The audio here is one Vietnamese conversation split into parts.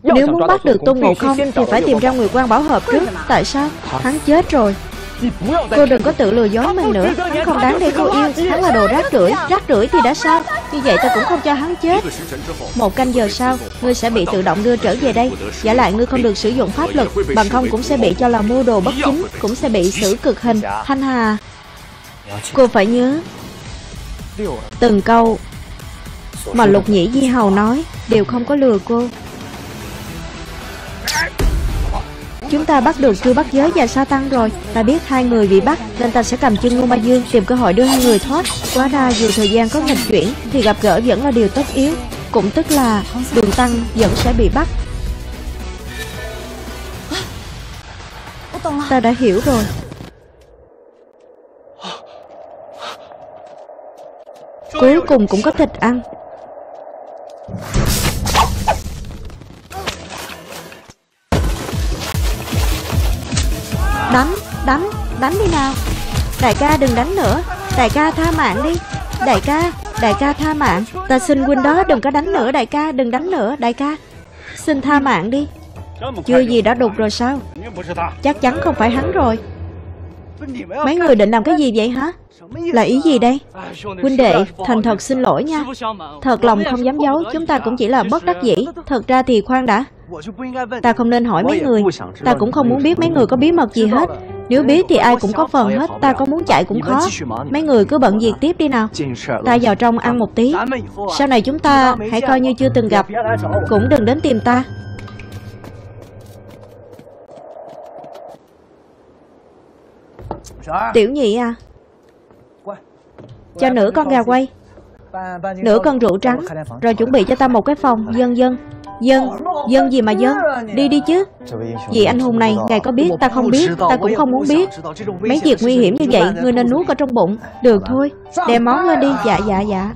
Nếu muốn bắt được Tôn Ngộ Không thì phải tìm ra Nguyệt Quang Bảo Hợp trước. Tại sao? Hắn chết rồi. Cô đừng có tự lừa dối mình nữa. Hắn không đáng để cô yêu. Hắn là đồ rác rưởi. Rác rưởi thì đã sao? Như vậy ta cũng không cho hắn chết. 1 canh giờ sau, ngươi sẽ bị tự động đưa trở về đây. Giả lại ngươi không được sử dụng pháp lực, bằng không cũng sẽ bị cho là mưu đồ bất chính, cũng sẽ bị xử cực hình. Thanh Hà, cô phải nhớ từng câu mà Lục Nhĩ Di Hầu nói đều không có lừa cô. Chúng ta bắt được Trư Bắt Giới và Sa Tăng rồi. Ta biết 2 người bị bắt nên ta sẽ cầm chân Ngô Ma Dương tìm cơ hội đưa 2 người thoát. Quá ra dù thời gian có nghịch chuyển thì gặp gỡ vẫn là điều tất yếu. Cũng tức là Đường Tăng vẫn sẽ bị bắt. Ta đã hiểu rồi. Cuối cùng cũng có thịt ăn. Đánh đi nào. Đại ca đừng đánh nữa. Đại ca tha mạng đi. Đại ca tha mạng. Ta xin huynh đó đừng có đánh nữa. Đại ca đừng đánh nữa. Đại ca xin tha mạng đi. Chưa gì đã đục rồi sao? Chắc chắn không phải hắn rồi. Mấy người định làm cái gì vậy hả? Là ý gì đây? Huynh đệ, thành thật xin lỗi nha. Thật lòng không dám giấu, chúng ta cũng chỉ là bất đắc dĩ. Thật ra thì khoan đã. Ta không nên hỏi mấy người. Ta cũng không muốn biết mấy người có bí mật gì hết. Nếu biết thì ai cũng có phần hết. Ta có muốn chạy cũng khó. Mấy người cứ bận việc tiếp đi nào. Ta vào trong ăn một tí. Sau này chúng ta hãy coi như chưa từng gặp. Cũng đừng đến tìm ta. Tiểu Nhị à, cho nửa con gà quay, nửa con rượu trắng, rồi chuẩn bị cho ta một cái phòng. Dân gì mà dân? Đi đi chứ. Vị anh hùng này, ngài có biết, ta không biết, ta cũng không muốn biết. Mấy việc nguy hiểm như vậy, ngươi nên nuốt ở trong bụng. Được thôi, đem món lên đi. Dạ.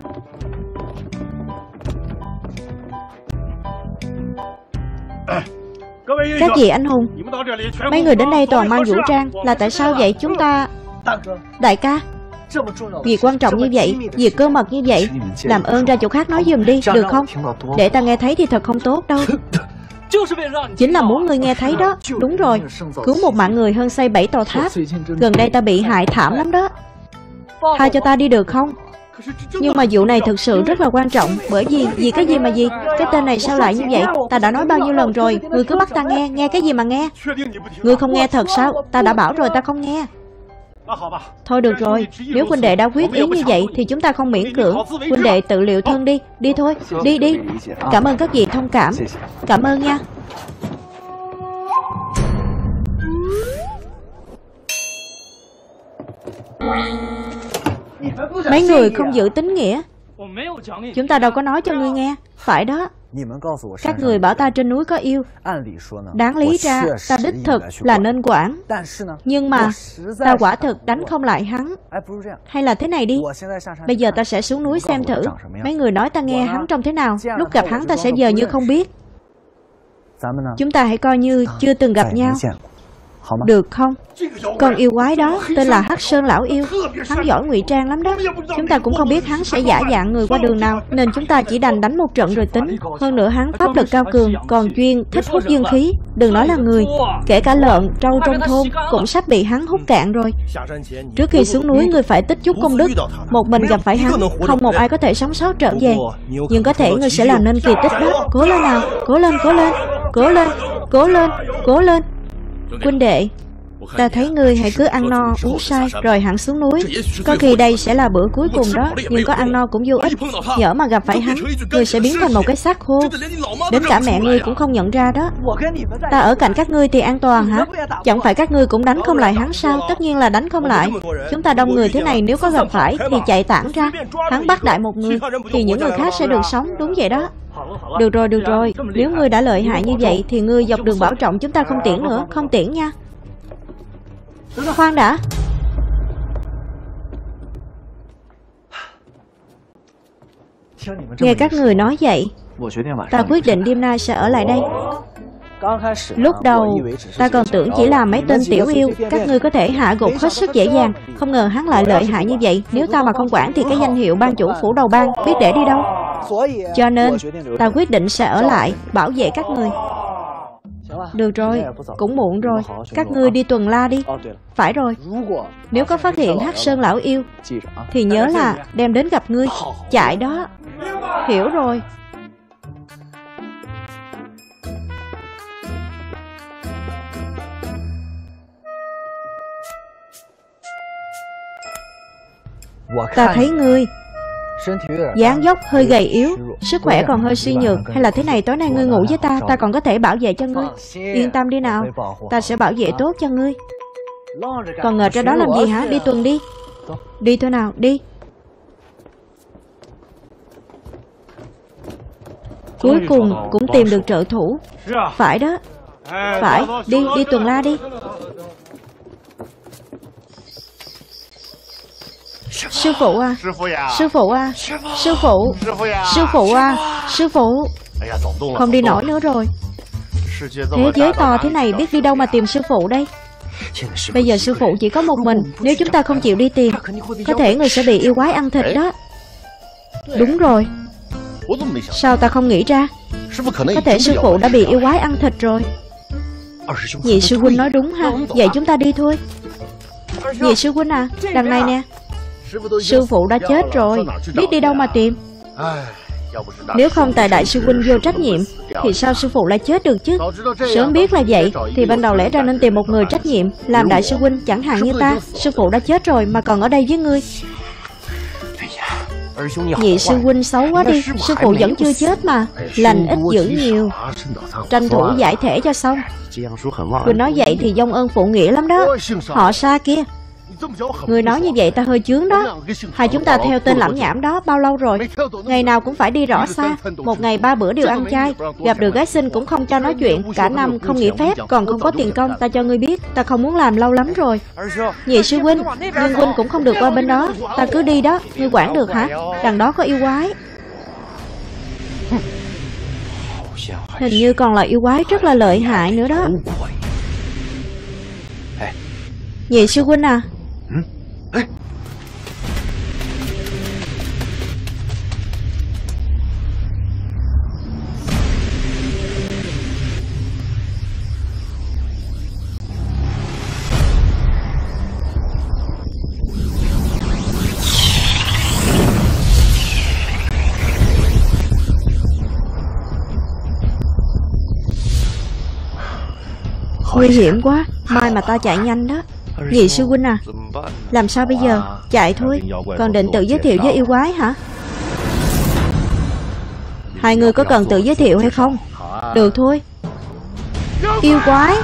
Các vị anh hùng, mấy người đến đây toàn mang vũ trang, là tại sao vậy? Chúng ta... Đại ca, việc quan trọng như vậy, việc cơ mật như vậy, làm ơn ra chỗ khác nói giùm đi, được không? Để ta nghe thấy thì thật không tốt đâu. Chính là muốn ngươi nghe thấy đó. Đúng rồi, cứu một mạng người hơn xây 7 tòa tháp. Gần đây ta bị hại thảm lắm đó. Tha cho ta đi được không? Nhưng mà vụ này thực sự rất là quan trọng. Bởi vì cái gì mà gì? Cái tên này sao lại như vậy? Ta đã nói bao nhiêu lần rồi. Ngươi cứ bắt ta nghe. Nghe cái gì mà nghe? Ngươi không nghe thật sao? Ta đã bảo rồi ta không nghe. Thôi được rồi, nếu huynh đệ đã quyết ý như vậy thì chúng ta không miễn cưỡng. Huynh đệ tự liệu thân đi. Đi thôi, đi. Cảm ơn các vị thông cảm. Cảm ơn nha. Mấy người không giữ tín nghĩa. Chúng ta đâu có nói cho ngươi nghe. Phải đó. Các người bảo ta trên núi có yêu. Đáng lý ra ta đích thực là nên quản. Nhưng mà ta quả thực đánh không lại hắn. Hay là thế này đi, bây giờ ta sẽ xuống núi xem thử. Mấy người nói ta nghe hắn trông thế nào. Lúc gặp hắn ta sẽ vờ như không biết. Chúng ta hãy coi như chưa từng gặp nhau, được không? Con yêu quái đó tên là Hắc Sơn Lão Yêu. Hắn giỏi ngụy trang lắm đó. Chúng ta cũng không biết hắn sẽ giả dạng người qua đường nào, nên chúng ta chỉ đành đánh một trận rồi tính. Hơn nữa hắn pháp lực cao cường, còn chuyên thích hút dương khí. Đừng nói là người, kể cả lợn, trâu trong thôn cũng sắp bị hắn hút cạn rồi. Trước khi xuống núi ngươi phải tích chút công đức. Một mình gặp phải hắn, không một ai có thể sống sót trở về. Nhưng có thể ngươi sẽ làm nên kỳ tích đó. Cố lên nào, cố lên. Huynh đệ, ta thấy ngươi hãy cứ ăn no uống say rồi hẳn xuống núi. Có khi đây sẽ là bữa cuối cùng đó. Nhưng có ăn no cũng vô ích. Nhỡ mà gặp phải hắn, ngươi sẽ biến thành một cái xác khô. Đến cả mẹ ngươi cũng không nhận ra đó. Ta ở cạnh các ngươi thì an toàn hả? Chẳng phải các ngươi cũng đánh không lại hắn sao? Tất nhiên là đánh không lại. Chúng ta đông người thế này, nếu có gặp phải thì chạy tản ra. Hắn bắt đại một người thì những người khác sẽ được sống. Đúng vậy đó. Được rồi. Nếu ngươi đã lợi hại như vậy thì ngươi dọc đường bảo trọng chúng ta không tiễn nữa. Không tiễn nha. Khoan đã. Nghe các người nói vậy, ta quyết định đêm nay sẽ ở lại đây. Lúc đầu ta còn tưởng chỉ là mấy tên tiểu yêu các ngươi có thể hạ gục hết sức dễ dàng. Không ngờ hắn lại lợi hại như vậy. Nếu ta mà không quản thì cái danh hiệu ban chủ phủ đầu bang biết để đi đâu. Cho nên ta quyết định sẽ ở lại bảo vệ các ngươi. Được rồi, cũng muộn rồi. Các ngươi đi tuần la đi. Phải rồi, nếu có phát hiện Hắc Sơn lão yêu thì nhớ là đem đến gặp ngươi. Chạy đó. Hiểu rồi. Ta thấy ngươi dáng dốc hơi gầy yếu, sức khỏe còn hơi suy nhược. Hay là thế này, tối nay ngươi ngủ với ta còn có thể bảo vệ cho ngươi. Yên tâm đi nào, ta sẽ bảo vệ tốt cho ngươi. Còn ngờ ra đó làm gì hả? Đi tuần đi. Đi thôi nào, đi. Cuối cùng cũng tìm được trợ thủ. Phải đó. Phải, đi tuần la đi. Sư phụ à, sư phụ à, sư phụ, sư phụ à, sư phụ. Không đi nổi nữa rồi. Thế giới to thế này biết đi đâu mà tìm sư phụ đây. Bây giờ sư phụ chỉ có một mình. Nếu chúng ta không chịu đi tìm, có thể người sẽ bị yêu quái ăn thịt đó. Đúng rồi. Sao ta không nghĩ ra? Có thể sư phụ đã bị yêu quái ăn thịt rồi. Nhị sư huynh nói đúng ha. Vậy chúng ta đi thôi. Nhị sư huynh à, đằng này nè. Sư phụ đã chết rồi, biết đi đâu mà tìm. Nếu không tại đại sư huynh vô trách nhiệm thì sao sư phụ lại chết được chứ? Sớm biết là vậy thì ban đầu lẽ ra nên tìm một người trách nhiệm làm đại sư huynh, chẳng hạn như ta. Sư phụ đã chết rồi mà còn ở đây với ngươi. Nhị sư huynh xấu quá đi. Sư phụ vẫn chưa chết mà. Lành ít dữ nhiều, tranh thủ giải thể cho xong. Quỳnh nói vậy thì vong ơn phụ nghĩa lắm đó. Họ Sa kia. Người nói như vậy ta hơi chướng đó. Hai chúng ta theo tên lẩm nhảm đó bao lâu rồi? Ngày nào cũng phải đi rõ xa. Một ngày 3 bữa đều ăn chay. Gặp được gái xinh cũng không cho nói chuyện. Cả năm không nghỉ phép, còn không có tiền công. Ta cho ngươi biết, ta không muốn làm lâu lắm rồi. Nhị sư huynh, nhưng huynh cũng không được qua bên đó. Ta cứ đi đó, ngươi quản được hả? Đằng đó có yêu quái. Hình như còn là yêu quái rất là lợi hại nữa đó. Nhị sư huynh à, nguy hiểm quá. Mai mà ta chạy nhanh đó. Nhị sư huynh à, làm sao bây giờ? Chạy thôi. Còn định tự giới thiệu với yêu quái hả? Hai người có cần tự giới thiệu hay không? Được thôi. Yêu quái.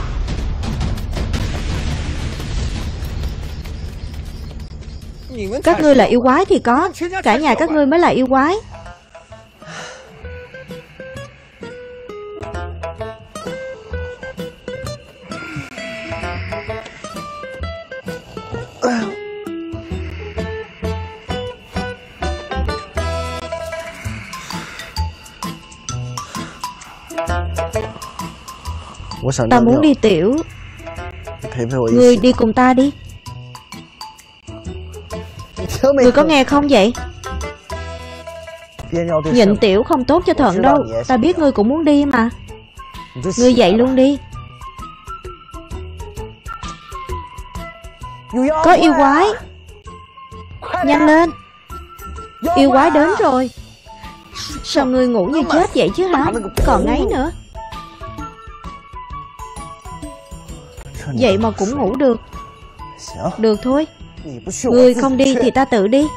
Các ngươi là yêu quái thì có. Cả nhà các ngươi mới là yêu quái. Ta muốn đi tiểu. Ngươi đi cùng ta đi. Ngươi có nghe không vậy? Nhịn tiểu không tốt cho thận đâu. Ta biết ngươi cũng muốn đi mà. Ngươi dậy luôn đi. Có yêu quái. Nhanh lên. Yêu quái đến rồi. Sao ngươi ngủ như chết vậy chứ hả? Còn ngáy nữa. Vậy mà cũng ngủ được. Được thôi. Ngươi không đi thì ta tự đi.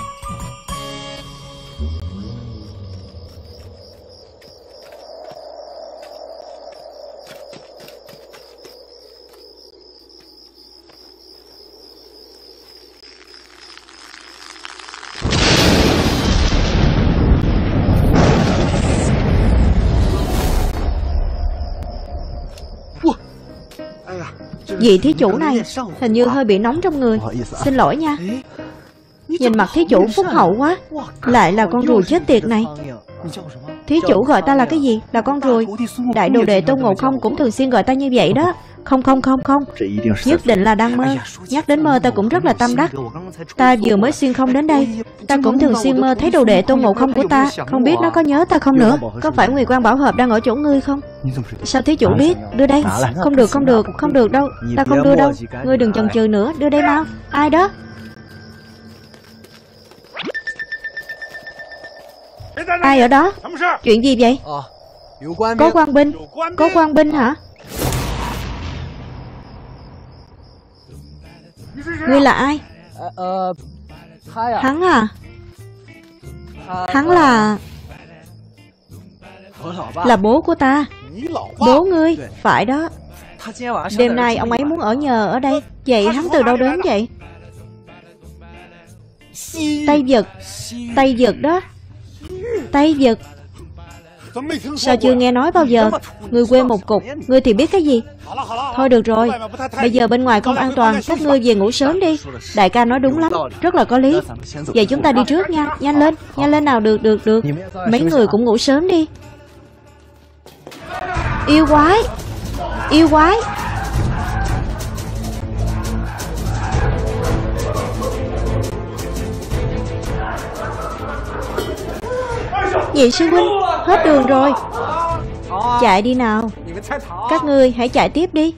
Vị thí chủ này hình như hơi bị nóng trong người. Xin lỗi nha. Nhìn mặt thí chủ phúc hậu quá. Lại là con ruồi chết tiệt này. Thí chủ gọi ta là cái gì? Là con ruồi. Đại đồ đệ Tôn Ngộ Không cũng thường xuyên gọi ta như vậy đó. Không, nhất định là đang mơ. Nhắc đến mơ ta cũng rất là tâm đắc. Ta vừa mới xuyên không đến đây, ta cũng thường xuyên mơ thấy đồ đệ Tôn Ngộ Không của ta. Không biết nó có nhớ ta không nữa. Có phải Ngụy Quan Bảo Hợp đang ở chỗ ngươi không? Sao thí chủ biết? Đưa đây. Không được đâu. Ta không đưa đâu. Ngươi đừng chần chừ nữa, đưa đây mau. Ai đó? Ai ở đó? Chuyện gì vậy? Có quan binh. Có quan binh hả? Ngươi là ai? Hắn à? Hắn là bố của ta. Bố ngươi? Phải đó. Đêm nay ông ấy muốn ở nhờ ở đây. Vậy hắn từ đâu đến vậy? Tây Vực đó. Tây Vực. Sao chưa nghe nói bao giờ? Ngươi quên một cục. Ngươi thì biết cái gì? Thôi được rồi, bây giờ bên ngoài không an toàn. Các ngươi về ngủ sớm đi. Đại ca nói đúng lắm, rất là có lý. Vậy chúng ta đi trước nha. Nhanh lên nào. Được. Mấy người cũng ngủ sớm đi. Yêu quái. Nhị sư huynh, hết đường rồi. Chạy đi nào. Các ngươi hãy chạy tiếp đi.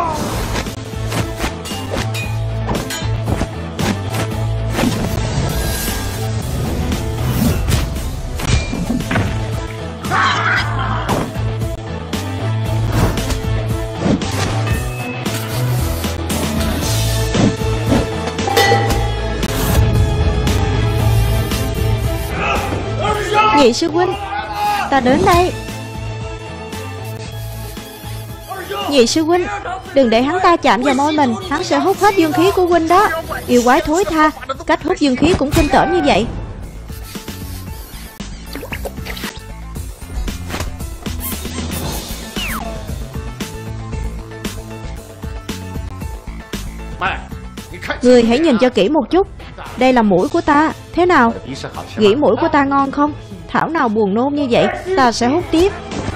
Nhị sư huynh, ta đến đây. Nhị sư huynh, đừng để hắn ta chạm vào môi mình. Hắn sẽ hút hết dương khí của huynh đó. Yêu quái thối tha, cách hút dương khí cũng kinh tởm như vậy. Người hãy nhìn cho kỹ một chút. Đây là mũi của ta. Thế nào? Nghĩ mũi của ta ngon không? Thảo nào buồn nôn như vậy. Ta sẽ hút tiếp.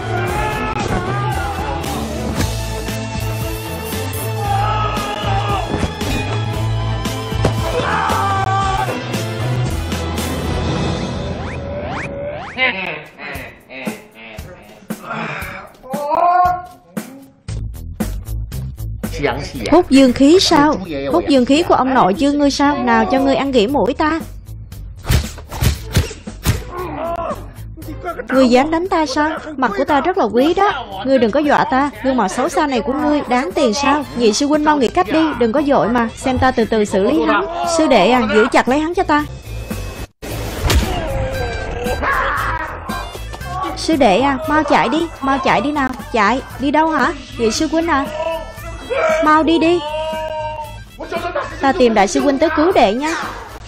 Hút dương khí sao? Hút dương khí của ông nội Dương ngươi sao? Nào cho ngươi ăn nghỉ mũi ta. Ngươi dám đánh ta sao? Mặt của ta rất là quý đó. Ngươi đừng có dọa ta. Gương mặt xấu xa này của ngươi đáng tiền sao? Nhị sư huynh mau nghĩ cách đi. Đừng có dội mà. Xem ta từ từ xử lý hắn. Sư đệ à, giữ chặt lấy hắn cho ta. Sư đệ à, mau chạy đi nào. Chạy, đi đâu hả? Nhị sư huynh à, mau đi đi. Ta tìm đại sư huynh tới cứu đệ nha.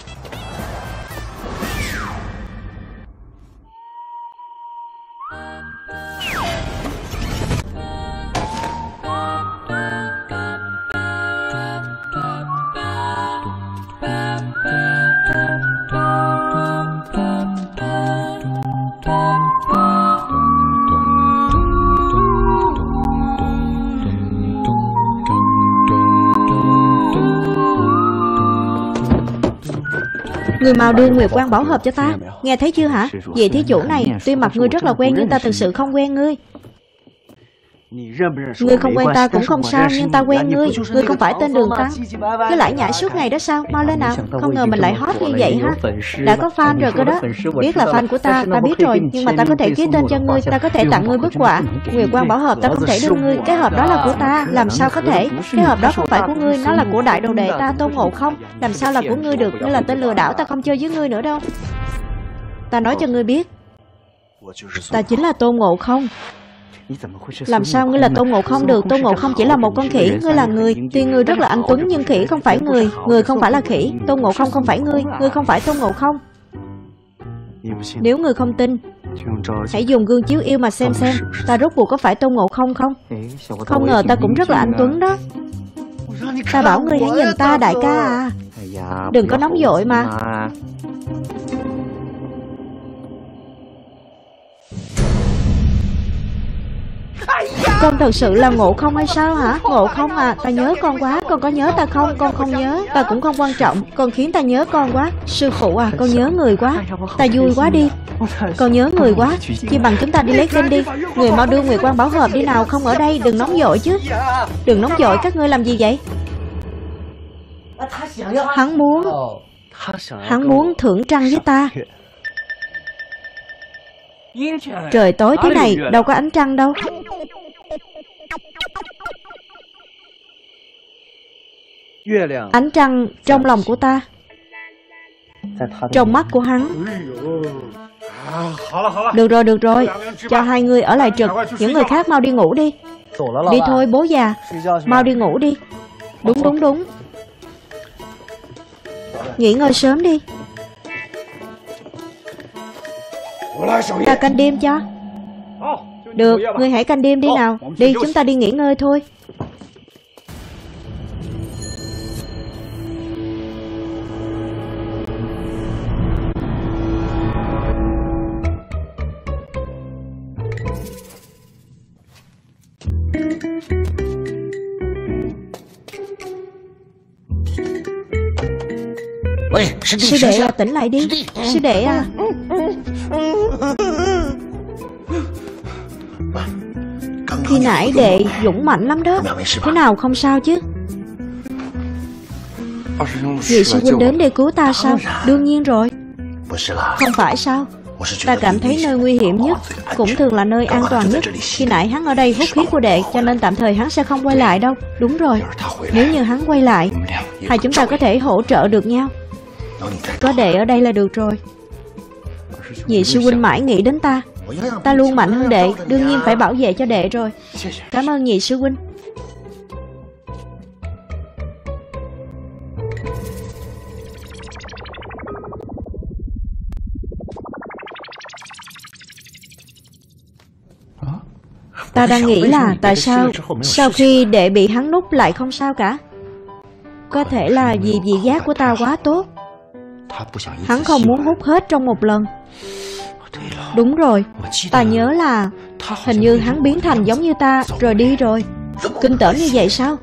Người mau đưa Nguyệt Quan Bảo Hợp cho ta. Nghe thấy chưa hả? Vị thí chủ này, tuy mặt ngươi rất là quen nhưng ta thực sự không quen ngươi. Ngươi không quen ta cũng không sao, nhưng ta quen ngươi. Ngươi không phải tên Đường Tăng. Cứ lải nhải suốt ngày đó sao? Mau lên nào. Không ngờ mình lại hot như vậy ha. Đã có fan rồi cơ đó. Biết là fan của ta biết rồi. Nhưng mà ta có thể ký tên cho ngươi. Ta có thể tặng ngươi bức họa. Nguyệt Quan Bảo Hợp ta không thể đưa ngươi. Cái hộp đó là của ta. Làm sao có thể? Cái hộp đó không phải của ngươi. Nó là của đại đồ đệ ta Tôn Ngộ Không. Làm sao là của ngươi được? Ngươi là tên lừa đảo. Ta không chơi với ngươi nữa đâu. Ta nói cho ngươi biết, ta chính là Tôn Ngộ Không. Làm sao ngươi là Tôn Ngộ Không được? Tôn Ngộ Không chỉ là một con khỉ. Ngươi là người. Tuy ngươi rất là anh tuấn nhưng khỉ không phải người. Người không phải là khỉ. Tôn Ngộ Không không phải ngươi. Ngươi không phải Tôn Ngộ Không. Nếu ngươi không tin, hãy dùng gương chiếu yêu mà xem ta rốt cuộc có phải Tôn Ngộ Không không. Không ngờ ta cũng rất là anh tuấn đó. Ta bảo ngươi hãy nhìn ta đại ca à. Đừng có nóng vội mà. Ây da! Con thật sự là Ngộ Không hay sao hả? Ngộ Không à, ta nhớ con quá. Con có nhớ ta không? Con không nhớ. Ta cũng không quan trọng. Con khiến ta nhớ con quá. Sư phụ à, con nhớ người quá. Ta vui quá đi. Con nhớ người quá. Chỉ bằng chúng ta đi lấy kinh đi. Người mau đưa Nguyệt Quang Bảo Hợp đi nào. Không ở đây, đừng nóng vội chứ. Đừng nóng vội, các ngươi làm gì vậy? Hắn muốn thưởng trăng với ta. Trời tối thế này, đâu có ánh trăng đâu. Ánh trăng trong lòng của ta, trong mắt của hắn. Được rồi, cho hai người ở lại trực. Những người khác mau đi ngủ đi. Đi thôi bố già, mau đi ngủ đi. Đúng. Nghỉ ngơi sớm đi. Ta canh đêm cho. Được, ngươi hãy canh đêm đi nào. Đi, chúng ta đi nghỉ ngơi thôi. Sư đệ à, tỉnh lại đi. Sư đệ à. Khi nãy đệ dũng mạnh lắm đó. Thế nào không sao chứ? Vị sư huynh đến để cứu ta sao? Đương nhiên rồi. Không phải sao? Ta cảm thấy nơi nguy hiểm nhất cũng thường là nơi an toàn nhất. Khi nãy hắn ở đây hút khí của đệ, cho nên tạm thời hắn sẽ không quay lại đâu. Đúng rồi. Nếu như hắn quay lại, hai chúng ta có thể hỗ trợ được nhau. Có đệ ở đây là được rồi. Vị sư huynh mãi nghĩ đến ta. Ta luôn mạnh hơn đệ, đương nhiên phải bảo vệ cho đệ rồi. Cảm ơn nhị sư huynh. Ta đang nghĩ là tại sao sau khi đệ bị hắn núp lại không sao cả. Có thể là vì vị giác của ta quá tốt. Hắn không muốn hút hết trong một lần. Đúng rồi, ta nhớ là hình như hắn biến thành giống như ta rồi đi rồi. Kinh tởm như vậy sao?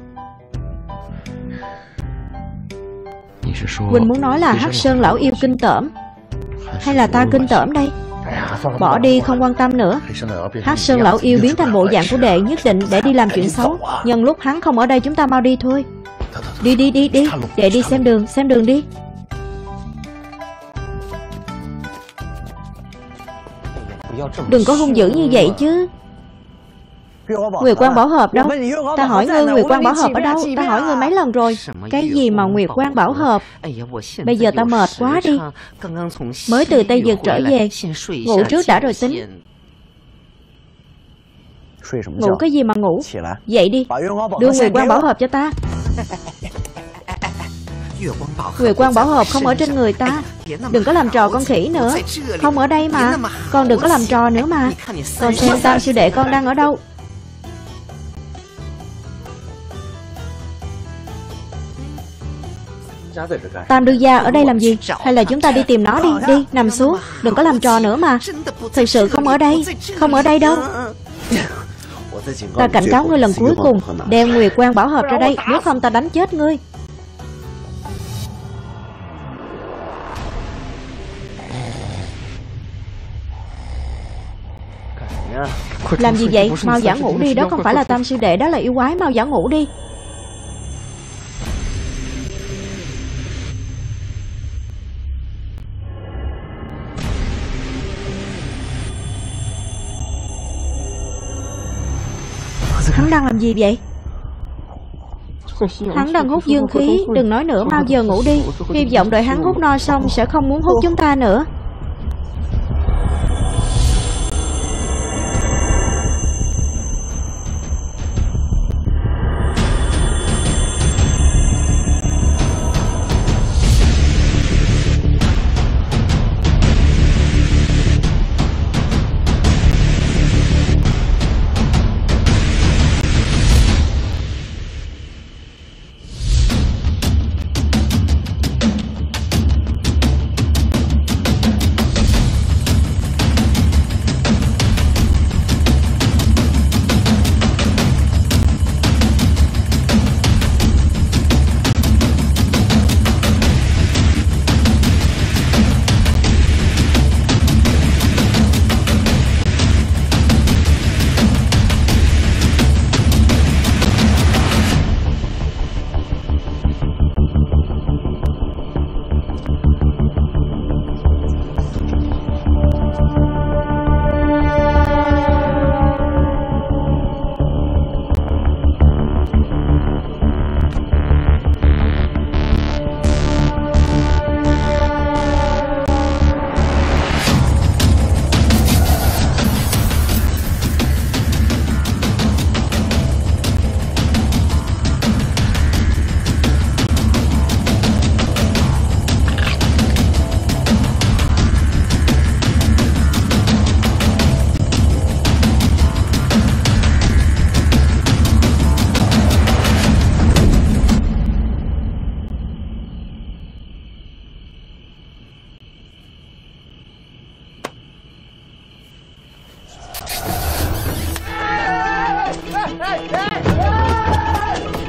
Huynh muốn nói là Hắc Sơn lão yêu kinh tởm, hay là ta kinh tởm đây? Bỏ đi, không quan tâm nữa. Hắc Sơn lão yêu biến thành bộ dạng của đệ nhất định để đi làm chuyện xấu. Nhân lúc hắn không ở đây, chúng ta mau đi thôi. Đi. Đệ đi xem đường đi. Đừng có hung dữ như vậy chứ. Nguyệt Quang Bảo Hợp đâu? Ta hỏi ngươi Nguyệt Quang Bảo Hợp ở đâu? Ta hỏi ngươi mấy lần rồi. Cái gì mà Nguyệt Quang Bảo Hợp? Bây giờ ta mệt quá đi. Mới từ Tây Dực trở về, ngủ trước đã rồi tính. Ngủ cái gì mà ngủ? Dậy đi, đưa Nguyệt Quang Bảo Hợp cho ta. Nguyệt Quang Bảo Hợp không ở trên người ta. Đừng có làm trò con khỉ nữa. Không ở đây mà. Con đừng có làm trò nữa mà. Con xem Tam sư đệ con đang ở đâu. Tam đương gia ở đây làm gì? Hay là chúng ta đi tìm nó đi. Đi, nằm xuống. Đừng có làm trò nữa mà. Thật sự không ở đây. Không ở đây đâu. Ta cảnh cáo ngươi lần cuối cùng, đem Nguyệt Quang Bảo Hợp ra đây, nếu không ta đánh chết ngươi. Làm gì vậy? Mau giả ngủ đi. Đó không phải là Tam sư đệ, đó là yêu quái. Mau giả ngủ đi. Hắn đang làm gì vậy? Hắn đang hút dương khí. Đừng nói nữa, mau giờ ngủ đi. Hy vọng đợi hắn hút no xong sẽ không muốn hút chúng ta nữa.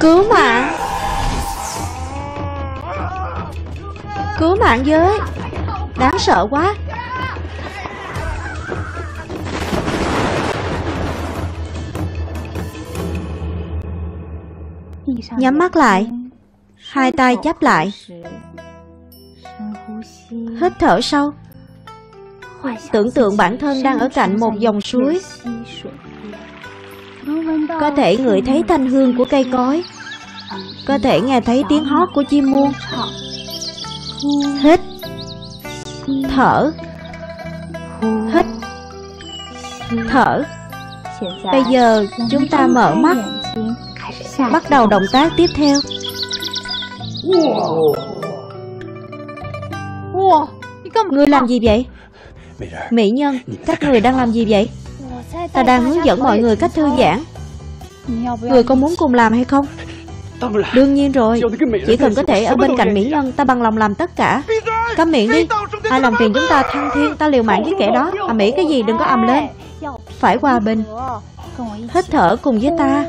Cứu mạng! Cứu mạng với! Đáng sợ quá! Nhắm mắt lại, hai tay chắp lại, hít thở sâu. Tưởng tượng bản thân đang ở cạnh một dòng suối, có thể ngửi thấy thanh hương của cây cối, có thể nghe thấy tiếng hót của chim muông. Hít, thở, hít, thở. Bây giờ chúng ta mở mắt, bắt đầu động tác tiếp theo. Ngươi làm gì vậy? Mỹ nhân, các người đang làm gì vậy? Ta đang hướng dẫn mọi người cách thư giãn. Người có muốn cùng làm hay không? Đương nhiên rồi. Chỉ cần có thể ở bên cạnh mỹ nhân, ta bằng lòng làm tất cả. Câm miệng đi. Ai làm phiền chúng ta thăng thiên, ta liều mạng với kẻ đó. Ầm ĩ cái gì, đừng có ầm lên. Phải hòa bình. Hít thở cùng với ta.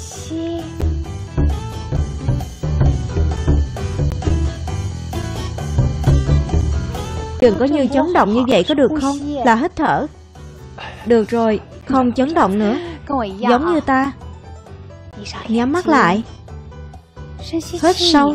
Đừng có như chấn động như vậy có được không? Là hít thở. Được rồi, không chấn động nữa. Giống như ta. Nhắm mắt lại. Hít sâu.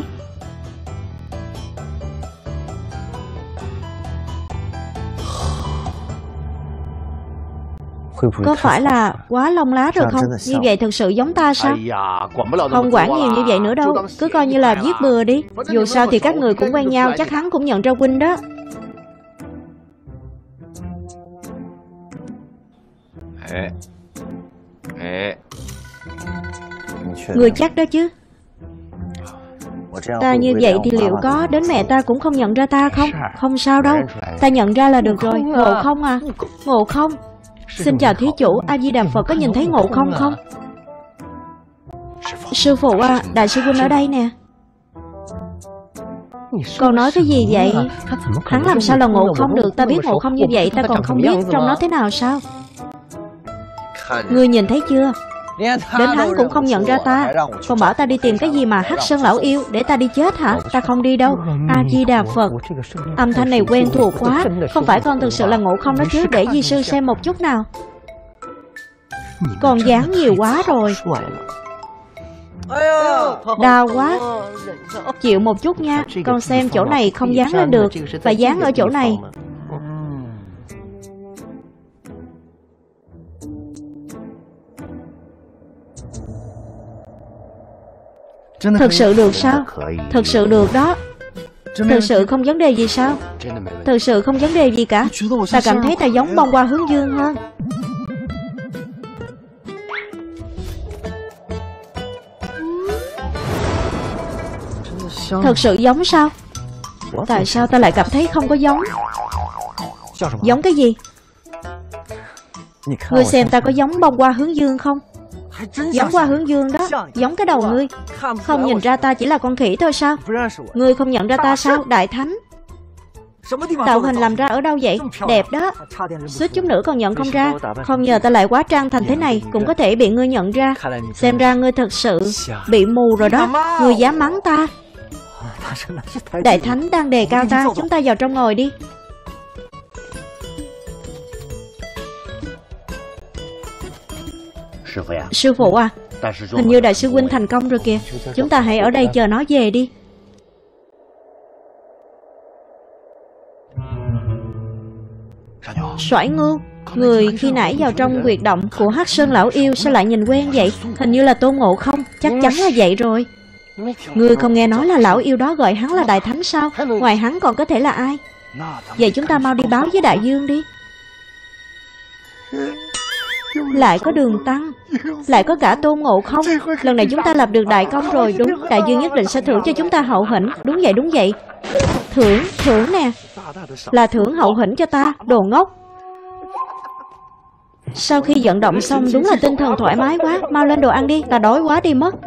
Có phải là quá lông lá rồi không? Như vậy thực sự giống ta sao? Không quản nhiều như vậy nữa đâu. Cứ coi như là viết bừa đi. Dù sao thì các người cũng quen nhau, chắc hắn cũng nhận ra huynh đó. Người chắc đó chứ? Ta như vậy thì liệu có đến mẹ ta cũng không nhận ra ta không? Không sao đâu, ta nhận ra là được rồi. Ngộ Không à? Ngộ Không. Xin chào thí chủ, A Di Đà Phật, có nhìn thấy Ngộ Không không? Sư phụ à, đại sư huynh ở đây nè. Con nói cái gì vậy? Hắn làm sao là Ngộ Không được? Ta biết Ngộ Không như vậy, ta còn không biết trong nó thế nào sao? Ngươi nhìn thấy chưa? Đến hắn cũng không nhận ra ta, còn bảo ta đi tìm cái gì mà Hắc Sơn lão yêu, để ta đi chết hả? Ta không đi đâu. A Di Đà Phật. Âm thanh này quen thuộc quá. Không phải con thực sự là Ngộ Không đó chứ? Để di sư xem một chút nào. Con dán nhiều quá rồi. Đau quá. Chịu một chút nha. Con xem chỗ này không dán lên được, phải dán ở chỗ này. Thật sự được sao? Thật sự được đó. Thật sự không vấn đề gì sao? Thật sự không vấn đề gì cả. Ta cảm thấy ta giống bông hoa hướng dương hơn. Thật sự giống sao? Tại sao ta lại cảm thấy không có giống? Giống cái gì? Ngươi xem ta có giống bông hoa hướng dương không? Giống hoa hướng dương đó. Giống cái đầu ngươi. Không nhìn ra ta chỉ là con khỉ thôi sao? Ngươi không nhận ra ta sao? Đại thánh, tạo hình làm ra ở đâu vậy? Đẹp đó. Suýt chút nữa còn nhận không ra. Không ngờ ta lại quá trang thành thế này, cũng có thể bị ngươi nhận ra. Xem ra ngươi thật sự bị mù rồi đó. Ngươi dám mắng ta? Đại thánh đang đề cao ta. Chúng ta vào trong ngồi đi. Sư phụ à, hình như đại sư huynh thành công rồi kìa. Chúng ta hãy ở đây chờ nó về đi. Soải Ngưu, người khi nãy vào trong huyệt động của Hắc Sơn lão yêu sao lại nhìn quen vậy? Hình như là Tôn Ngộ Không. Chắc chắn là vậy rồi. Ngươi không nghe nói là lão yêu đó gọi hắn là đại thánh sao? Ngoài hắn còn có thể là ai? Vậy chúng ta mau đi báo với đại dương đi. Lại có Đường Tăng, lại có cả Tôn Ngộ Không. Lần này chúng ta lập được đại công rồi. Đúng, đại dương nhất định sẽ thưởng cho chúng ta hậu hĩnh. Đúng vậy, đúng vậy. Thưởng nè. Là thưởng hậu hĩnh cho ta, đồ ngốc. Sau khi vận động xong đúng là tinh thần thoải mái quá. Mau lên đồ ăn đi, ta đói quá đi mất.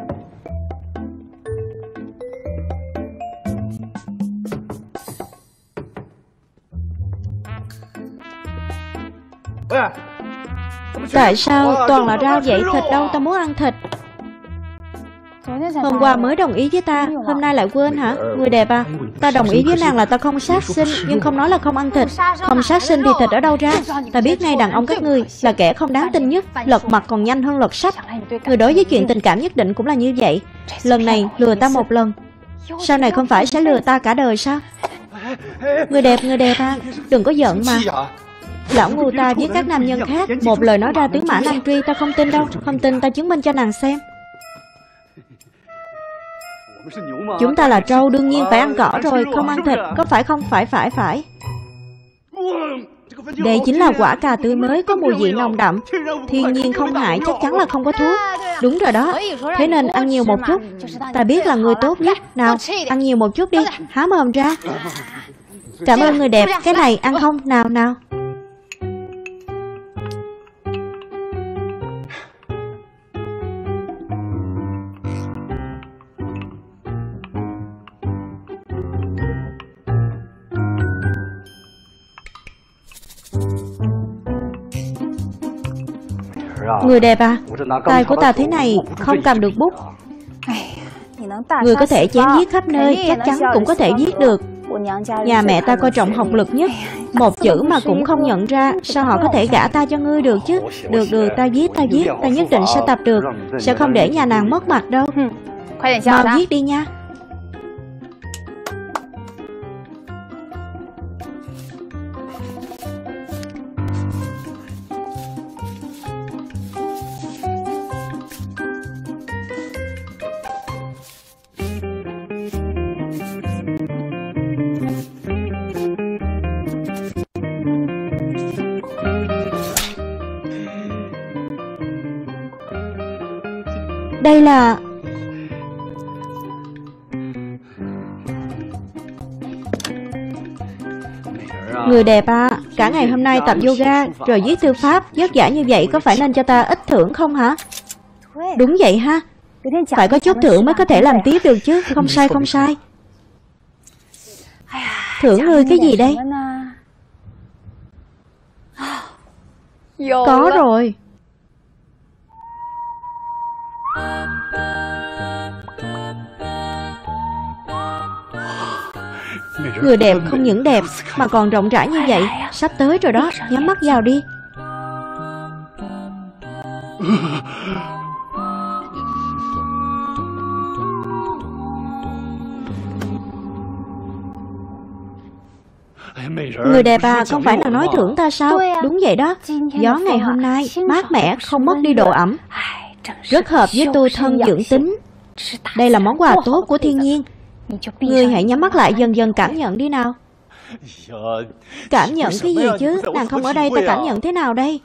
Tại sao toàn là rau vậy? Thịt đâu? Ta muốn ăn thịt. Hôm qua mới đồng ý với ta, hôm nay lại quên hả? Người đẹp à, ta đồng ý với nàng là ta không sát sinh, nhưng không nói là không ăn thịt. Không sát sinh thì thịt ở đâu ra? Ta biết ngay đàn ông các ngươi là kẻ không đáng tin nhất, lật mặt còn nhanh hơn lật sách. Người đối với chuyện tình cảm nhất định cũng là như vậy. Lần này lừa ta một lần, sau này không phải sẽ lừa ta cả đời sao? Người đẹp à, đừng có giận mà. Lão ngu ta với các nam nhân khác, một lời nói ra tướng mã nan truy, ta không tin đâu. Không tin ta chứng minh cho nàng xem. Chúng ta là trâu, đương nhiên phải ăn cỏ rồi, không ăn thịt, có phải không? Phải. Đây chính là quả cà tươi mới, có mùi vị nồng đậm, thiên nhiên không hại, chắc chắn là không có thuốc. Đúng rồi đó, thế nên ăn nhiều một chút. Ta biết là người tốt nhất. Nào, ăn nhiều một chút đi, há mồm ra. Cảm ơn người đẹp, cái này ăn không? Nào. Người đẹp à, tay của ta thế này không cầm được bút. Người có thể chém viết khắp nơi, chắc chắn cũng có thể viết được. Nhà mẹ ta coi trọng học lực nhất, một chữ mà cũng không nhận ra, sao họ có thể gả ta cho ngươi được chứ? Được, ta viết, ta nhất định sẽ tập được, sẽ không để nhà nàng mất mặt đâu. Mau viết đi nha. Đây là... Người đẹp à, cả ngày hôm nay tập yoga rồi viết thư pháp, vất vả như vậy có phải nên cho ta ít thưởng không hả? Đúng vậy ha, phải có chút thưởng mới có thể làm tiếp được chứ. Không sai. Thưởng ngươi cái gì đây? Có rồi. Người đẹp không những đẹp mà còn rộng rãi như vậy. Sắp tới rồi đó, nhắm mắt vào đi. Người đẹp à, không phải là nói thưởng ta sao? Đúng vậy đó, gió ngày hôm nay mát mẻ, không mất đi độ ẩm, rất hợp với tôi thân dưỡng tính. Đây là món quà tốt của thiên nhiên. Ngươi hãy nhắm mắt lại, dần dần cảm nhận đi nào. Cảm nhận cái gì chứ? Nàng không ở đây, ta cảm nhận thế nào đây?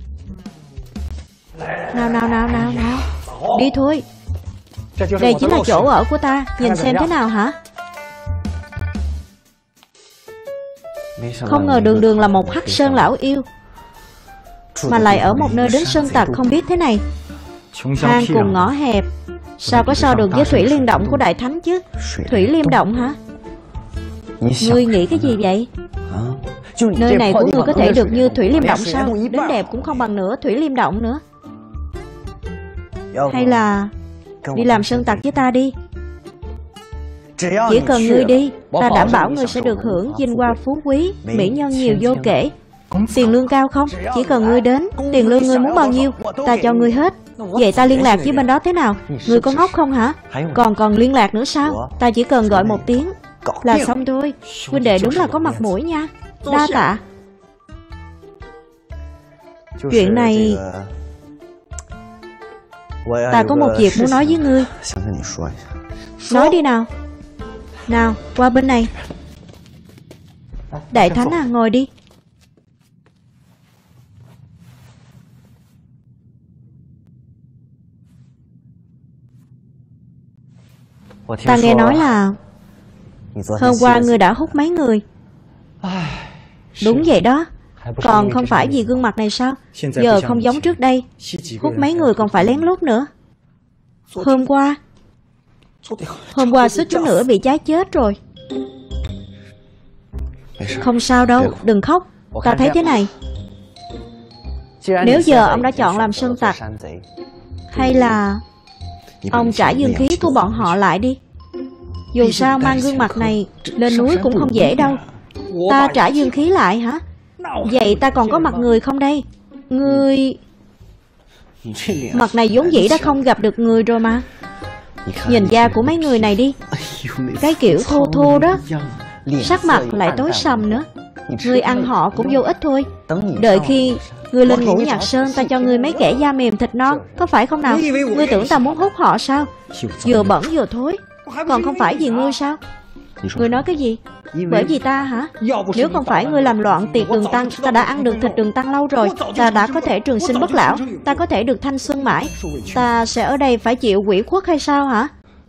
Nào. Đi thôi. Đây chính là chỗ ở của ta. Nhìn xem thế nào hả? Không ngờ đường là một hắc sơn lão yêu, mà lại ở một nơi đến sơn tặc không biết thế này. Hang cùng ngõ hẹp, sao có so được với Thủy Liêm Động của Đại Thánh chứ? Thủy Liêm Động hả? Ngươi nghĩ cái gì vậy? Nơi này của ngươi có thể được như Thủy Liêm Động sao? Đến đẹp cũng không bằng nửa Thủy Liêm Động nữa. Hay là đi làm sơn tặc với ta đi. Chỉ cần ngươi đi, ta đảm bảo ngươi sẽ được hưởng vinh hoa phú quý, mỹ nhân nhiều vô kể. Tiền lương cao không? Chỉ cần ngươi đến, tiền lương ngươi muốn bao nhiêu, ta cho ngươi hết. Vậy ta liên lạc với bên đó thế nào? Ngươi có ngốc không hả? Còn liên lạc nữa sao? Ta chỉ cần gọi một tiếng là xong thôi. Huynh đệ đúng là có mặt mũi nha. Đa tạ. Chuyện này, ta có một việc muốn nói với ngươi. Nói đi nào. Nào, qua bên này. Đại Thánh à, ngồi đi. Ta nghe nói là hôm qua ngươi đã hút mấy người. Đúng vậy đó. Còn không phải vì gương mặt này sao? Giờ không giống trước đây, hút mấy người còn phải lén lút nữa. Hôm qua suýt chút nữa bị cháy chết rồi. Không sao đâu, đừng khóc. Ta thấy thế này, nếu giờ ông đã chọn làm sơn tặc, hay là Ông trả dương khí của bọn họ lại đi. Dù sao mang gương mặt này lên núi cũng không dễ đâu. Ta trả dương khí lại hả? Vậy ta còn có mặt người không đây? Người... Mặt này vốn dĩ đã không gặp được người rồi mà. Nhìn da của mấy người này đi, cái kiểu thô thô đó, sắc mặt lại tối sầm nữa. Ngươi ăn họ cũng vô ích thôi. Đợi khi ngươi lên Ngũ Nhạc Sơn, ta cho ngươi mấy kẻ da mềm thịt non, có phải không nào? Ngươi tưởng ta muốn hút họ sao? Vừa bẩn vừa thối. Còn không phải vì ngươi sao? Ngươi nói cái gì? Bởi vì ta hả? Nếu không phải ngươi làm loạn tiệc đường tăng, ta đã ăn được thịt đường tăng lâu rồi. Ta đã có thể trường sinh bất lão, ta có thể được thanh xuân mãi. Ta sẽ ở đây phải chịu ủy khuất hay sao hả?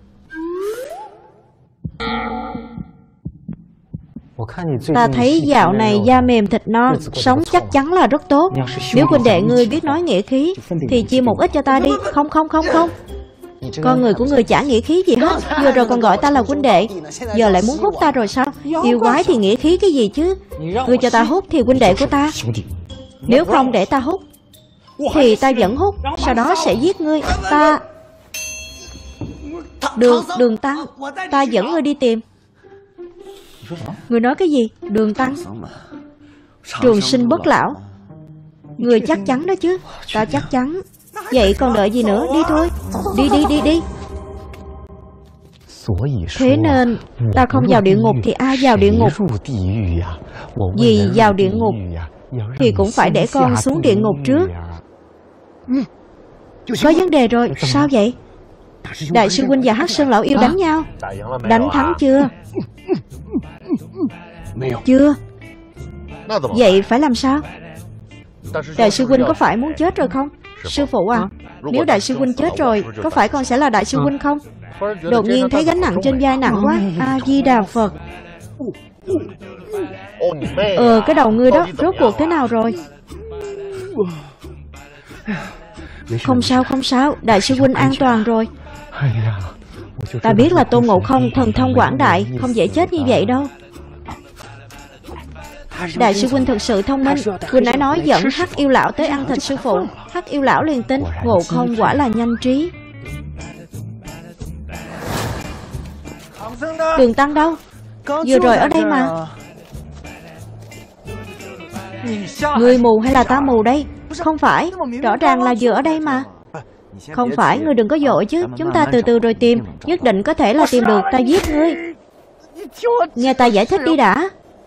Ta thấy dạo này da mềm thịt non, sống chắc chắn là rất tốt. Nếu huynh đệ ngươi biết nói nghĩa khí thì chia một ít cho ta đi. Không. Con người của người chả nghĩa khí gì hết. Vừa rồi còn gọi ta là huynh đệ, giờ lại muốn hút ta rồi sao? Yêu quái thì nghĩa khí cái gì chứ? Ngươi cho ta hút thì huynh đệ của ta. Nếu không để ta hút thì ta vẫn hút, sau đó sẽ giết ngươi. Ta... Đường Tăng, ta dẫn ngươi đi tìm. Ngươi nói cái gì? Đường Tăng? Trường sinh bất lão. Ngươi chắc chắn đó chứ? Ta chắc chắn. Vậy còn đợi gì nữa? Đi thôi. Đi. Thế nên ta không vào địa ngục thì ai vào địa ngục? Vì vào địa ngục thì cũng phải để con xuống địa ngục trước. Có vấn đề rồi. Sao vậy? Đại sư huynh và Hắc Sơn lão yêu đánh nhau. Đánh thắng chưa? Chưa. Vậy phải làm sao? Đại sư huynh có phải muốn chết rồi không? Sư phụ à, nếu đại sư huynh chết rồi, có phải con sẽ là đại sư huynh không? Đột nhiên thấy gánh nặng trên vai nặng quá. A Di Đà Phật. Cái đầu ngươi đó rốt cuộc thế nào rồi? Không sao, đại sư huynh an toàn rồi. Ta biết là Tôn Ngộ Không thần thông quảng đại, không dễ chết như vậy đâu. Đại sư huynh thật sự thông minh. Huynh đã nói dẫn Hắc yêu lão tới ăn thịt sư phụ. Hắc yêu lão liền tin. Ngộ Không quả là nhanh trí. Đường Tăng đâu? Vừa rồi ở đây mà. Người mù hay là ta mù đây? Không phải, rõ ràng là vừa ở đây mà. Không phải, ngươi đừng có vội chứ. Chúng ta từ từ rồi tìm. Nhất định có thể là tìm được. Ta giết ngươi. Nghe ta giải thích đi đã.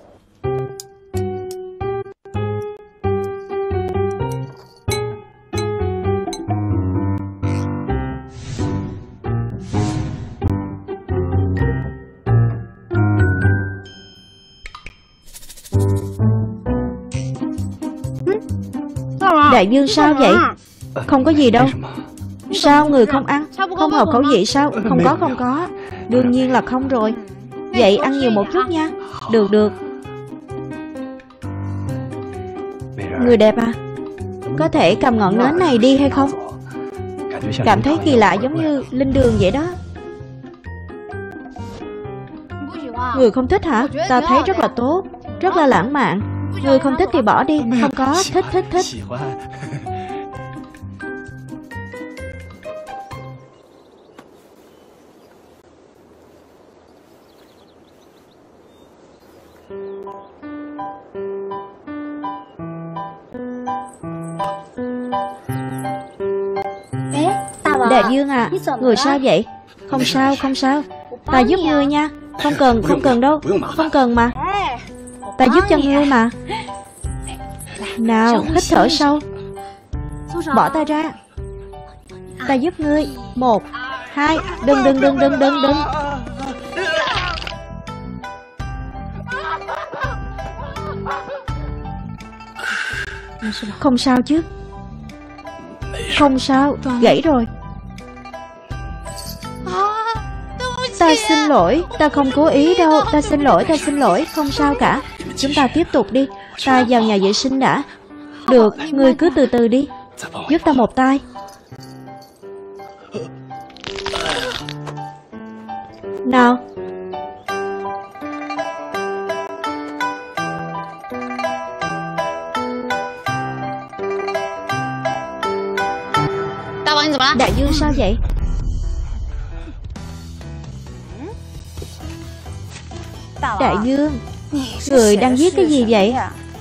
Đại vương sao vậy? Không có gì đâu. Sao người không ăn? Không hợp khẩu vị sao? Không có. Đương nhiên là không rồi. Vậy ăn nhiều một chút nha. Được. Người đẹp à, có thể cầm ngọn nến này đi hay không? Cảm thấy kỳ lạ giống như linh đường vậy đó. Người không thích hả? Ta thấy rất là tốt, rất là lãng mạn. Người không thích thì bỏ đi. Không có, thích. Đại vương à, người sao vậy? Không sao. Ta giúp ngươi nha. Không cần đâu. Không cần mà. Ta giúp cho ngươi mà. Nào, hít thở sâu. Bỏ ta ra. Ta giúp ngươi. 1, 2. Đừng. Không sao chứ? Không sao, gãy rồi. Ta xin lỗi, ta không cố ý đâu. Ta xin lỗi, không sao cả. Chúng ta tiếp tục đi. Ta vào nhà vệ sinh đã. Được, ngươi cứ từ từ đi. Giúp ta một tay. Nào. Đại vương sao vậy? Đại vương, người đang viết cái gì vậy?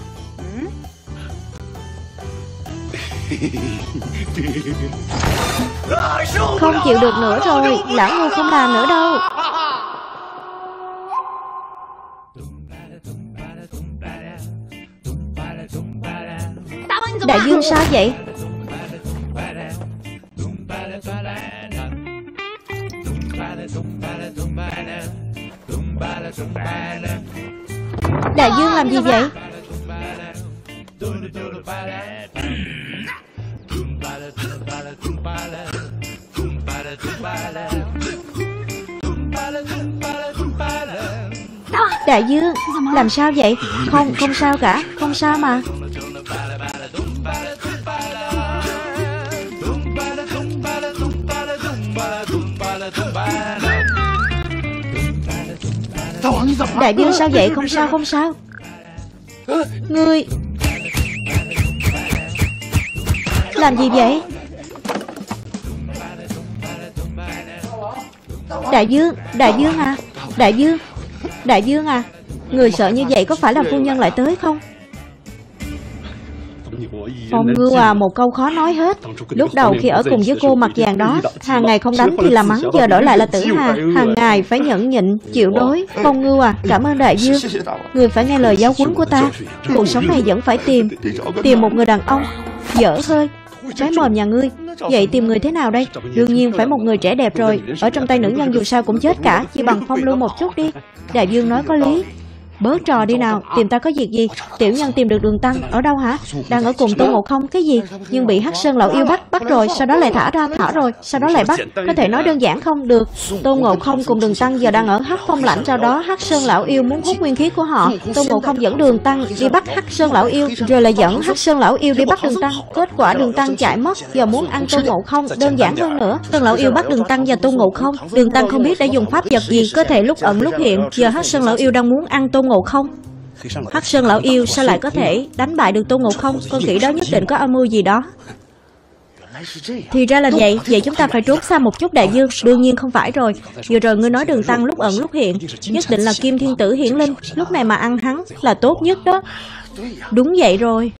Không chịu được nữa rồi, lão ngu không làm nữa đâu. Đại vương sao vậy? Đại vương làm gì vậy? Đại vương, làm sao vậy? Không sao cả, không sao mà. Đại vương sao vậy? Không sao. Ngươi làm gì vậy? Đại vương à, người sợ như vậy có phải là phu nhân lại tới không? Phong Ngưu à, một câu khó nói hết. Lúc đầu khi ở cùng với cô mặt vàng đó, hàng ngày không đánh thì là mắng, giờ đổi lại là Tử Hà. Hàng ngày phải nhẫn nhịn, chịu đối. Phong Ngưu à, cảm ơn đại vương. Người phải nghe lời giáo huấn của ta. Cuộc sống này vẫn phải tìm một người đàn ông. Dở hơi, cái mồm nhà ngươi. Vậy tìm người thế nào đây? Đương nhiên phải một người trẻ đẹp rồi. Ở trong tay nữ nhân dù sao cũng chết cả. Chỉ bằng phong lưu một chút đi. Đại vương nói có lý. Bớt trò đi nào, tìm ta có việc gì? Tiểu nhân tìm được Đường Tăng, ở đâu hả? Đang ở cùng Tôn Ngộ Không. Cái gì? Nhưng bị Hắc Sơn lão yêu bắt rồi, sau đó lại thả rồi, sau đó lại bắt. Có thể nói đơn giản không? Được. Tôn Ngộ Không cùng Đường Tăng giờ đang ở Hắc Phong Lãnh, sau đó Hắc Sơn lão yêu muốn hút nguyên khí của họ. Tôn Ngộ Không dẫn Đường Tăng đi bắt Hắc Sơn lão yêu, rồi lại dẫn Hắc Sơn lão yêu đi bắt Đường Tăng. Kết quả Đường Tăng chạy mất, giờ muốn ăn Tôn Ngộ Không. Đơn giản hơn nữa, Sơn lão yêu bắt Đường Tăng và Tôn Ngộ Không. Đường Tăng không biết đã dùng pháp vật gì, cơ thể lúc ẩn lúc hiện. Giờ Hắc Sơn lão yêu đang muốn ăn Tôn Ngộ Không. Hắc Sơn lão yêu sao lại có thể đánh bại được Tôn Ngộ Không? Con khỉ đó nhất định có âm mưu gì đó. Thì ra là vậy. Vậy chúng ta phải trốn xa một chút đại vương. Đương nhiên không phải rồi. Vừa rồi ngươi nói Đường Tăng lúc ẩn lúc hiện, nhất định là Kim Thiên Tử hiển linh. Lúc này mà ăn hắn là tốt nhất đó. Đúng vậy rồi.